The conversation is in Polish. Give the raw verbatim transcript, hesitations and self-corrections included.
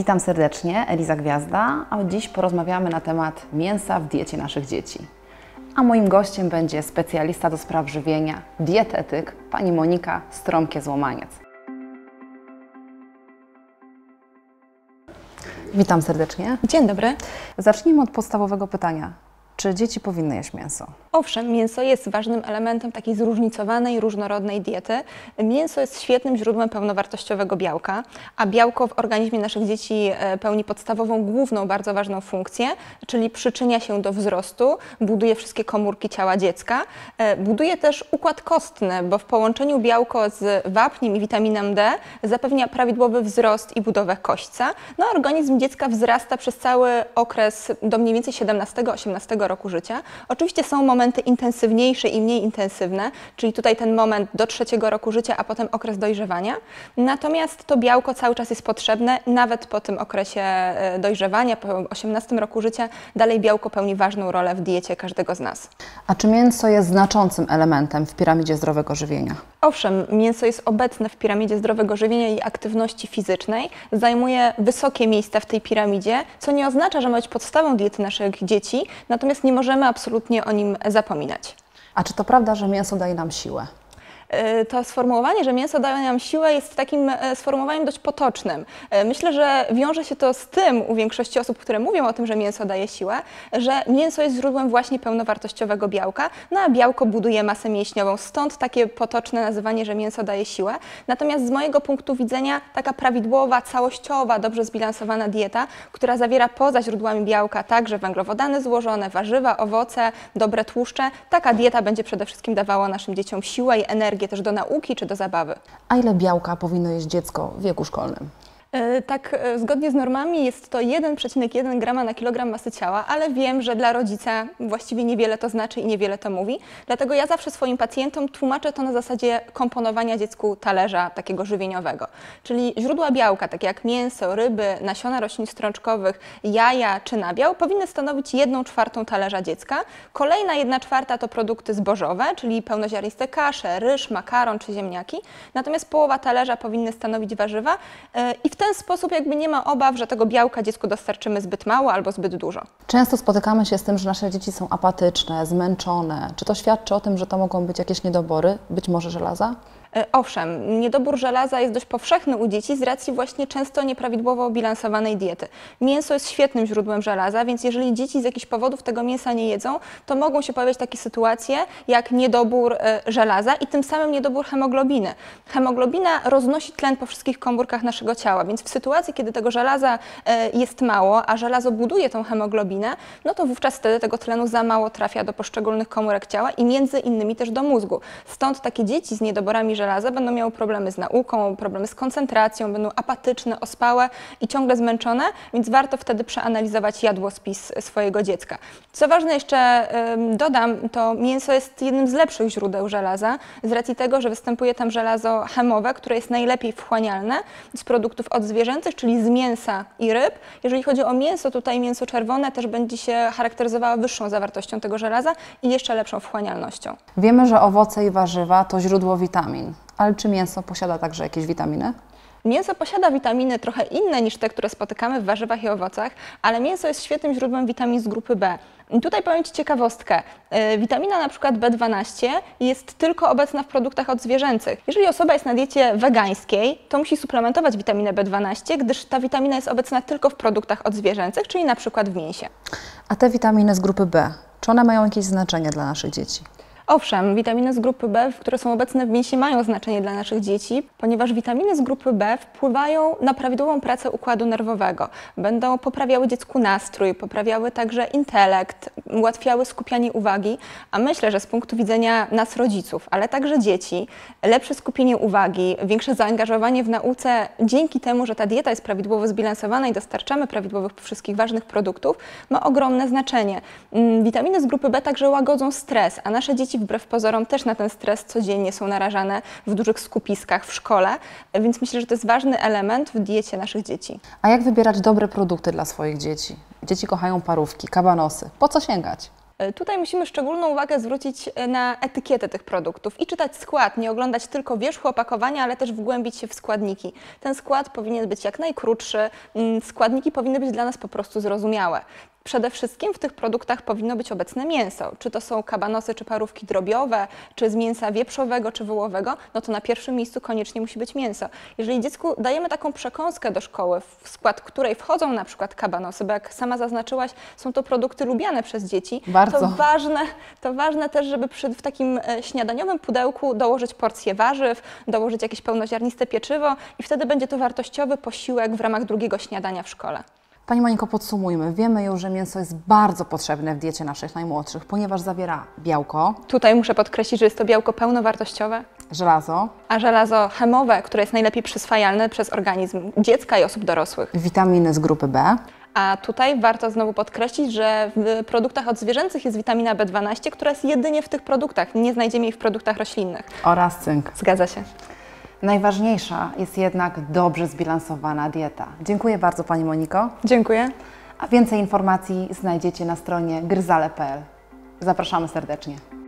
Witam serdecznie, Eliza Gwiazda, a dziś porozmawiamy na temat mięsa w diecie naszych dzieci. A moim gościem będzie specjalista do spraw żywienia, dietetyk, pani Monika Stromkie-Złomaniec. Witam serdecznie. Dzień dobry. Zacznijmy od podstawowego pytania. Czy dzieci powinny jeść mięso? Owszem, mięso jest ważnym elementem takiej zróżnicowanej, różnorodnej diety. Mięso jest świetnym źródłem pełnowartościowego białka, a białko w organizmie naszych dzieci pełni podstawową, główną, bardzo ważną funkcję, czyli przyczynia się do wzrostu, buduje wszystkie komórki ciała dziecka, buduje też układ kostny, bo w połączeniu białko z wapniem i witaminą D zapewnia prawidłowy wzrost i budowę kośćca. No, organizm dziecka wzrasta przez cały okres do mniej więcej siedemnastego osiemnastego roku życia. Oczywiście są momenty intensywniejsze i mniej intensywne, czyli tutaj ten moment do trzeciego roku życia, a potem okres dojrzewania. Natomiast to białko cały czas jest potrzebne, nawet po tym okresie dojrzewania, po osiemnastym roku życia, dalej białko pełni ważną rolę w diecie każdego z nas. A czy mięso jest znaczącym elementem w piramidzie zdrowego żywienia? Owszem, mięso jest obecne w piramidzie zdrowego żywienia i aktywności fizycznej, zajmuje wysokie miejsca w tej piramidzie, co nie oznacza, że ma być podstawą diety naszych dzieci, natomiast nie możemy absolutnie o nim zapominać. A czy to prawda, że mięso daje nam siłę? To sformułowanie, że mięso daje nam siłę, jest takim sformułowaniem dość potocznym. Myślę, że wiąże się to z tym u większości osób, które mówią o tym, że mięso daje siłę, że mięso jest źródłem właśnie pełnowartościowego białka, no a białko buduje masę mięśniową, stąd takie potoczne nazywanie, że mięso daje siłę. Natomiast z mojego punktu widzenia taka prawidłowa, całościowa, dobrze zbilansowana dieta, która zawiera poza źródłami białka także węglowodany złożone, warzywa, owoce, dobre tłuszcze, taka dieta będzie przede wszystkim dawała naszym dzieciom siłę i energię też do nauki czy do zabawy. A ile białka powinno jeść dziecko w wieku szkolnym? Tak, zgodnie z normami jest to jeden przecinek jeden grama na kilogram masy ciała, ale wiem, że dla rodzica właściwie niewiele to znaczy i niewiele to mówi. Dlatego ja zawsze swoim pacjentom tłumaczę to na zasadzie komponowania dziecku talerza takiego żywieniowego. Czyli źródła białka, takie jak mięso, ryby, nasiona roślin strączkowych, jaja czy nabiał, powinny stanowić jedną czwartą talerza dziecka. Kolejna jedna czwarta to produkty zbożowe, czyli pełnoziarniste kasze, ryż, makaron czy ziemniaki. Natomiast połowa talerza powinny stanowić warzywa i w W ten sposób jakby nie ma obaw, że tego białka dziecku dostarczymy zbyt mało albo zbyt dużo. Często spotykamy się z tym, że nasze dzieci są apatyczne, zmęczone. Czy to świadczy o tym, że to mogą być jakieś niedobory, być może żelaza? Owszem, niedobór żelaza jest dość powszechny u dzieci z racji właśnie często nieprawidłowo bilansowanej diety. Mięso jest świetnym źródłem żelaza, więc jeżeli dzieci z jakichś powodów tego mięsa nie jedzą, to mogą się pojawiać takie sytuacje jak niedobór żelaza i tym samym niedobór hemoglobiny. Hemoglobina roznosi tlen po wszystkich komórkach naszego ciała, więc w sytuacji, kiedy tego żelaza jest mało, a żelazo buduje tą hemoglobinę, no to wówczas wtedy tego tlenu za mało trafia do poszczególnych komórek ciała i między innymi też do mózgu. Stąd takie dzieci z niedoborami żelaza będą miały problemy z nauką, problemy z koncentracją, będą apatyczne, ospałe i ciągle zmęczone, więc warto wtedy przeanalizować jadłospis swojego dziecka. Co ważne jeszcze ym, dodam, to mięso jest jednym z lepszych źródeł żelaza z racji tego, że występuje tam żelazo chemowe, które jest najlepiej wchłanialne z produktów odzwierzęcych, czyli z mięsa i ryb. Jeżeli chodzi o mięso, tutaj mięso czerwone też będzie się charakteryzowało wyższą zawartością tego żelaza i jeszcze lepszą wchłanialnością. Wiemy, że owoce i warzywa to źródło witamin. Ale czy mięso posiada także jakieś witaminy? Mięso posiada witaminy trochę inne niż te, które spotykamy w warzywach i owocach, ale mięso jest świetnym źródłem witamin z grupy B. I tutaj powiem Ci ciekawostkę. Yy, witamina na przykład B dwanaście jest tylko obecna w produktach odzwierzęcych. Jeżeli osoba jest na diecie wegańskiej, to musi suplementować witaminę B dwanaście, gdyż ta witamina jest obecna tylko w produktach odzwierzęcych, czyli na przykład w mięsie. A te witaminy z grupy B, czy one mają jakieś znaczenie dla naszych dzieci? Owszem, witaminy z grupy B, które są obecne w mięsie, mają znaczenie dla naszych dzieci, ponieważ witaminy z grupy B wpływają na prawidłową pracę układu nerwowego. Będą poprawiały dziecku nastrój, poprawiały także intelekt, ułatwiały skupianie uwagi, a myślę, że z punktu widzenia nas rodziców, ale także dzieci, lepsze skupienie uwagi, większe zaangażowanie w nauce dzięki temu, że ta dieta jest prawidłowo zbilansowana i dostarczamy prawidłowych wszystkich ważnych produktów, ma ogromne znaczenie. Witaminy z grupy B także łagodzą stres, a nasze dzieci wbrew pozorom też na ten stres codziennie są narażane w dużych skupiskach w szkole, więc myślę, że to jest ważny element w diecie naszych dzieci. A jak wybierać dobre produkty dla swoich dzieci? Dzieci kochają parówki, kabanosy. Po co sięgać? Tutaj musimy szczególną uwagę zwrócić na etykietę tych produktów i czytać skład, nie oglądać tylko wierzchu opakowania, ale też wgłębić się w składniki. Ten skład powinien być jak najkrótszy, składniki powinny być dla nas po prostu zrozumiałe. Przede wszystkim w tych produktach powinno być obecne mięso. Czy to są kabanosy, czy parówki drobiowe, czy z mięsa wieprzowego, czy wołowego, no to na pierwszym miejscu koniecznie musi być mięso. Jeżeli dziecku dajemy taką przekąskę do szkoły, w skład której wchodzą na przykład kabanosy, bo jak sama zaznaczyłaś, są to produkty lubiane przez dzieci, Bardzo. to ważne, to ważne też, żeby przy, w takim śniadaniowym pudełku dołożyć porcję warzyw, dołożyć jakieś pełnoziarniste pieczywo i wtedy będzie to wartościowy posiłek w ramach drugiego śniadania w szkole. Pani Moniko, podsumujmy. Wiemy już, że mięso jest bardzo potrzebne w diecie naszych najmłodszych, ponieważ zawiera białko, Tutaj muszę podkreślić, że jest to białko pełnowartościowe, żelazo, a żelazo chemowe, które jest najlepiej przyswajalne przez organizm dziecka i osób dorosłych. witaminy z grupy B, A tutaj warto znowu podkreślić, że w produktach odzwierzęcych jest witamina B dwanaście, która jest jedynie w tych produktach, nie znajdziemy jej w produktach roślinnych. oraz cynk. Zgadza się. Najważniejsza jest jednak dobrze zbilansowana dieta. Dziękuję bardzo Pani Moniko. Dziękuję. A więcej informacji znajdziecie na stronie gryzale kropka p l. Zapraszamy serdecznie.